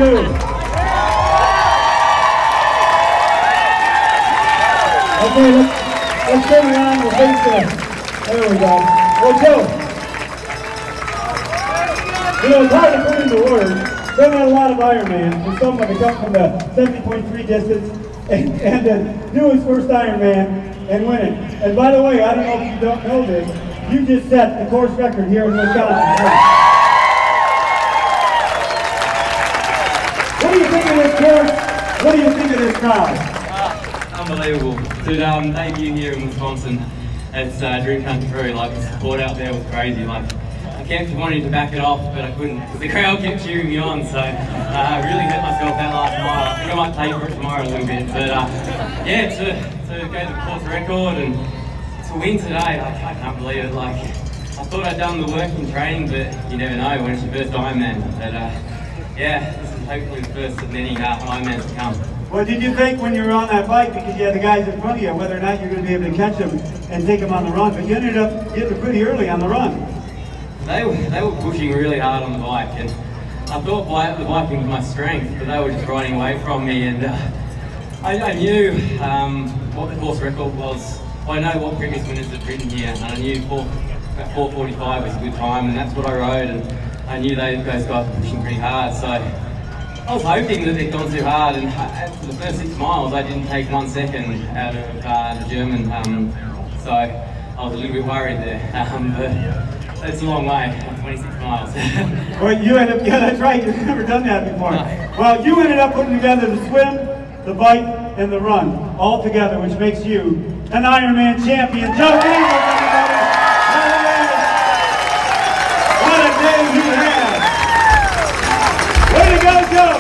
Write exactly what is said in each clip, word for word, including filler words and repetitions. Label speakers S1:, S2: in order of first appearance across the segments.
S1: two. Okay, let's, let's turn around and face this. There we go. Well, Joe, you know, it's hard to put into words. There are a lot of Ironman for someone to come from the seventy point three distance and, and to do his first Ironman and win it. And by the way, I don't know if you don't know this, you just set the course record here in Wisconsin. What do you think of this course? What do you think of this crowd?
S2: Uh, unbelievable. To um, debut here in Wisconsin, it's uh, dream come true. Like, the support out there was crazy. Like, I kept wanting to back it off, but I couldn't because the crowd kept cheering me on. So uh, I really hurt myself that last mile. I think I might pay for it tomorrow a little bit. But uh, yeah, to, to go to the course record and to win today, like, I can't believe it. Like, I thought I'd done the work in training, but you never know when it's your first Ironman. But uh, yeah, this is hopefully the first of many uh, Ironmans to come.
S1: What did you think when you were on that bike, because you had the guys in front of you, whether or not you're going to be able to catch them and take them on the run? But you ended up getting pretty early on the run.
S2: They were, they were pushing really hard on the bike, and I thought the biking was my strength, but they were just riding away from me. And uh, I, I knew um, what the course record was. I know what previous winners had ridden here, and I knew four, about four forty-five was a good time, and that's what I rode. And I knew they, those guys were pushing pretty hard, so I was hoping that they'd gone too hard. And for the first six miles, I didn't take one second out of uh, the German, um, so I was a little bit worried there. Um, but, It's a long way, twenty-six miles.
S1: Well, you ended up, yeah, that's right, you've never done that before.
S2: No.
S1: Well, you ended up putting together the swim, the bike, and the run, all together, which makes you an Ironman champion. Joe Engel, everybody! What a day you had! Way to go, Joe!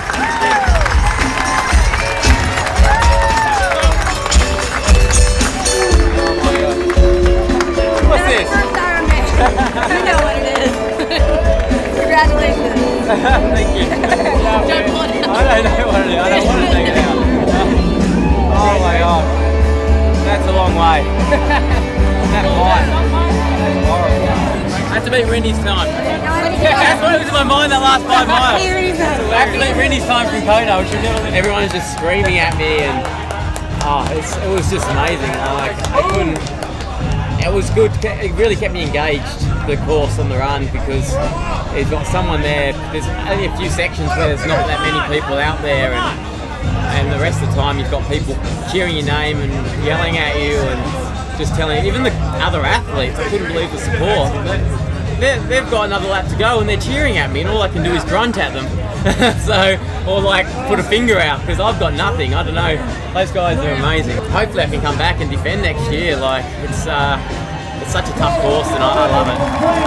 S2: What's this?
S3: You know what it is. Congratulations.
S2: Thank you. Yeah, I don't know what it is. I don't want to take it out. Oh my god. That's a long way. That high. I have to beat Rennie's time. That's what was in my mind that last five miles. I have to beat Rennie's time from Kona, which we've never been. Everyone was just screaming at me, and oh, it's, it was just amazing. Like, I couldn't. It was good, it really kept me engaged, the course and the run, because it's got someone there. There's only a few sections where there's not that many people out there, and, and the rest of the time you've got people cheering your name and yelling at you and just telling, even the other athletes, I couldn't believe the support. They're, they've got another lap to go and they're cheering at me, and all I can do is grunt at them. So, or like put a finger out, because I've got nothing. I don't know. Those guys are amazing. Hopefully I can come back and defend next year. Like, it's uh, it's such a tough course, and I, I love it.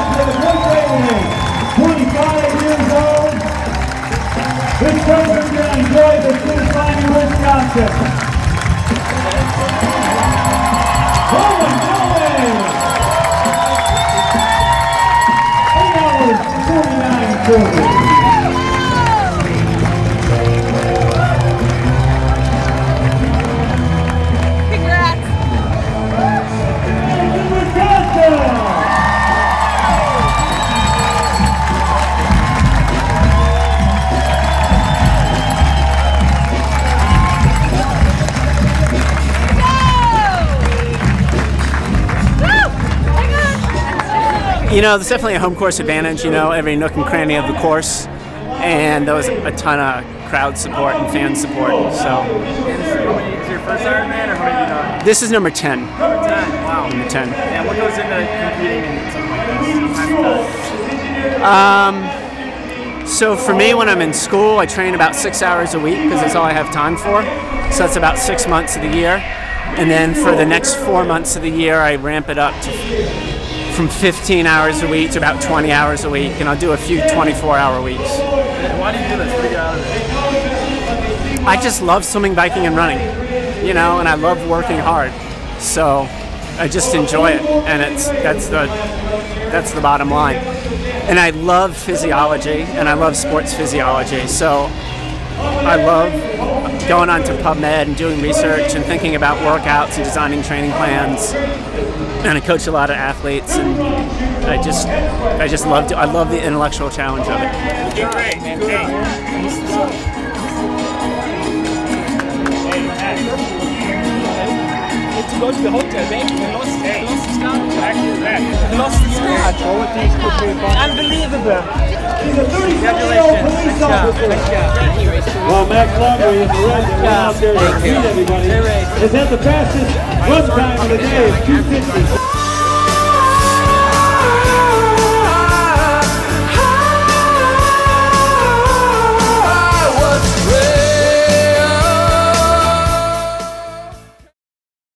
S1: twenty-five years old. This program's going to enjoy the finish line in Wisconsin. Going, going! eight hours, forty-nine forty.
S4: You know, there's definitely a home course advantage, you know, every nook and cranny of the course, and there was a ton of crowd support and fan support, so.
S5: Is your first Ironman, or what have you done?
S4: This is number ten.
S5: Number ten, wow.
S4: Number ten.
S5: And what goes into competing in something like this?
S4: Um, so for me, when I'm in school, I train about six hours a week, because that's all I have time for. So that's about six months of the year. And then for the next four months of the year, I ramp it up to from fifteen hours a week to about twenty hours a week, and I'll do a few twenty-four hour weeks.
S5: And why do you do this? What do you get out of it?
S4: I just love swimming, biking, and running, you know, and I love working hard. So I just enjoy it, and it's that's the that's the bottom line. And I love physiology, and I love sports physiology. So I love going on to PubMed and doing research and thinking about workouts and designing training plans. And I coach a lot of athletes, and I just, I just love, I love the intellectual challenge of it.
S6: Okay, great, man.
S5: To go to the hotel, babe. We lost,
S6: Hey.
S5: we lost the start.
S6: Back to back.
S5: We lost the start. Unbelievable.
S1: He's a thirty-seven-year-old police officer. Well, Max Longley is the red that went out there to beat everybody. Has had the fastest run time of the day of two fifty.